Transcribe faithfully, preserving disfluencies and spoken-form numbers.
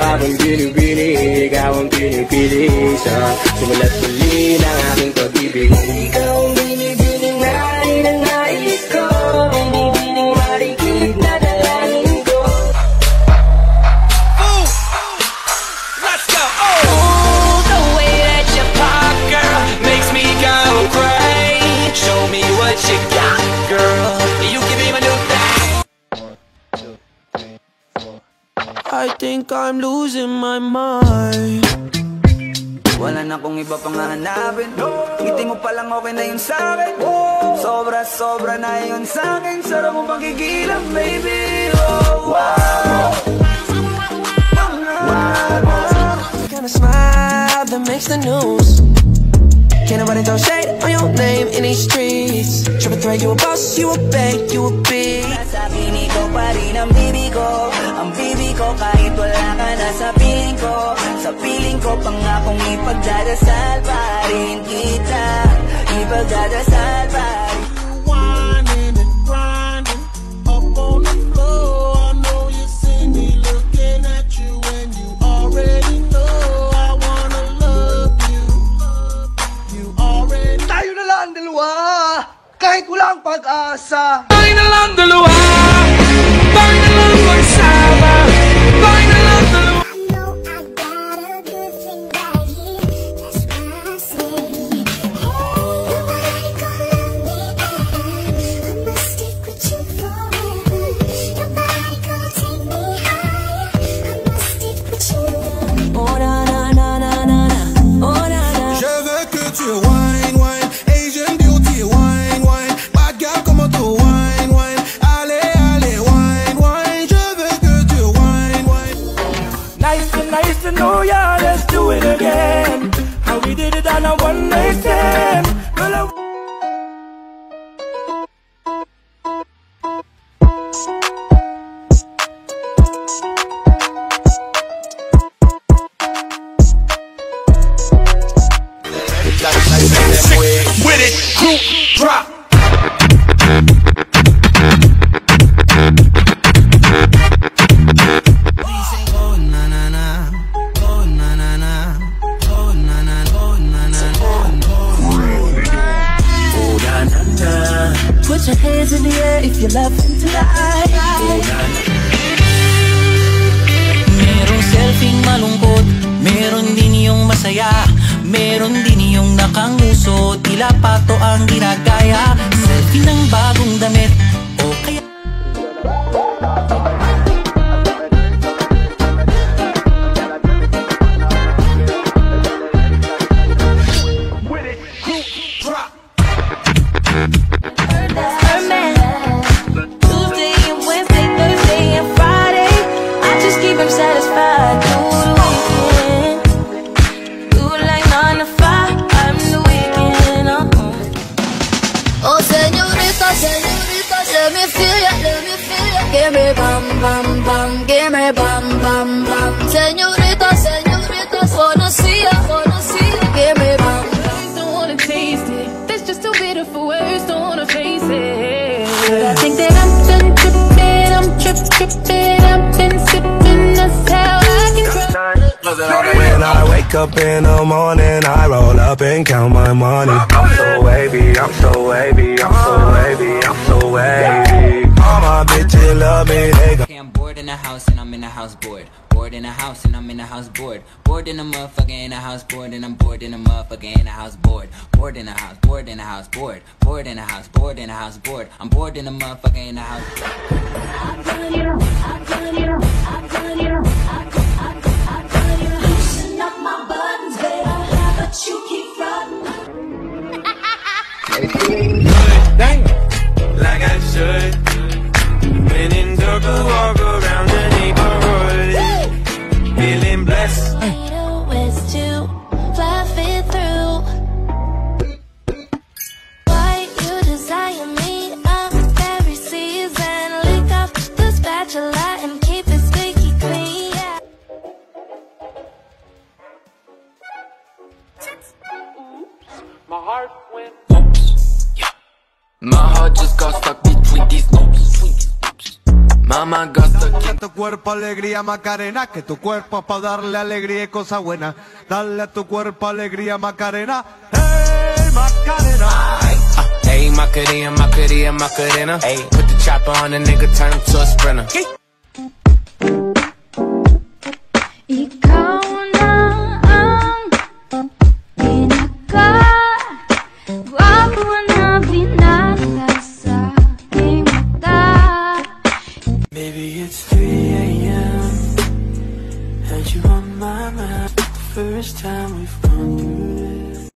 ikaw ang binibini, ikaw ang pinipili sa simula't muli ng aking pag-ibig. Ikaw ang binibining narin ang nais ko, binibining marikit na dalangin ko. Ooh, let's go. Oh, Ooh, the way that you pop, girl, makes me go crazy. Show me what you got, girl. You give me my new thing. I think I'm losing my mind. Wala na akong iba pang hahanapin. Ngiti mo palang okay na yun sa'kin. Sobra, sobra na yun sa'kin. Sarap mo pagkikilang, baby. Oh, wow. The kind of smile that makes the news. Can't nobody throw shade on your name in these streets. Triple threat, you a boss, you a bank, you a big. Nasa piling ko pa rin ang bibi ko. Ang bibi ko kahit wala ka na sa piling ko. Sa piling ko pangakong ipagdadasal pa rin kita. Ipagdadasal pa rin. Whining and grinding up on the floor. I know you see me looking at you and you already know I wanna love you. You already. Tayo na lang dalawa, kahit walang pag-asa. Tayo na lang dalawa, tayo na lang magsama. Tayo na lang dalawa. Oh yeah, let's do it again. How we did it on a one night stand. Well, I with it, group drop. Put your hands in the air if you're loving tonight. Merong selfie malungkot, meron din yung masaya, meron din yung nakanguso, tila pato ang ginagaya. Selfie ng bagong damit, o kaya give me bum bum bum, give me bum bum bum. Señorita, señorita, wanna see ya, wanna see ya. Give me bum. Don't wanna taste it. That's just too bitter for words. Don't wanna face it. But I think that I'm done tripping, I'm trip tripping, I've been sipping. That's how I can try. When I wake up in the morning, I roll up and count my money. I'm so wavy, I'm so wavy, I'm so wavy, I'm so wavy. All my bitches love me, they go. okay, I'm bored in the house and I'm in the house bored. Bored in the house and I'm in the house bored. Bored in the motherfucker in the house bored and I'm bored in the motherfucker in the house bored. Bored in the house, bored in the house bored. Bored in the house, bored in the house bored. I'm bored in the motherfucker in the house. I'm done, you know, I'm done, you know, I'm done, you know, I'm done, I'm done, I'm done, you know. Loosen up my buttons, baby, but you keep running. Damn, like I should. When in circle, walk around the neighborhood, feeling blessed. Ain't always too fluffy through. Why you desire me? I'm every season. Lick up the spatula and keep it squeaky clean. Yeah. my heart went oops. Yeah. My heart just got stuck between these notes. Mama got stuck in tu cuerpo alegría Macarena, que tu cuerpo es para darle alegría y cosas buenas. Dale a tu cuerpo alegría Macarena, hey Macarena. Hey, Macarena, Macarena, Macarena. Hey, put the chopper on the nigga, turn him to a sprinter.